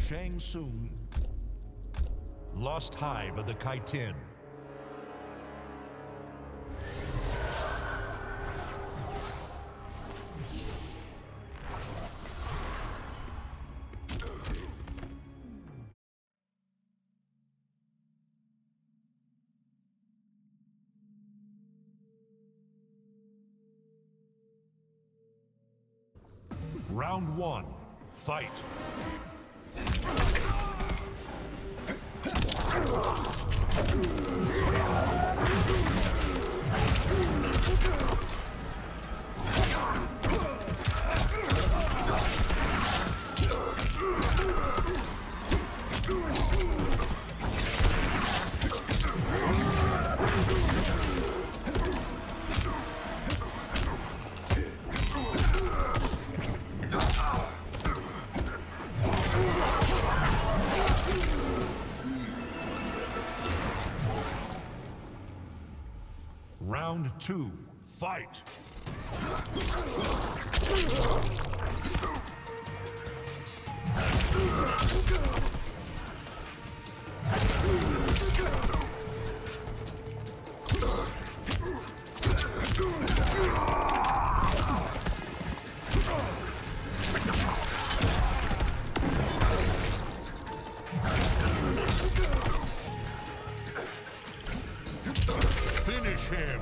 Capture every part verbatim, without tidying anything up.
Shang Tsung, Lost Hive of the Kaitin. Round one, fight. Round two, fight! Finish him!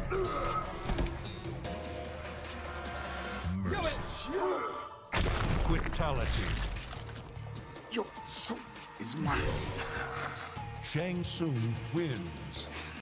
Mercy. Quitality. Your soul is mine. Shang Tsung wins.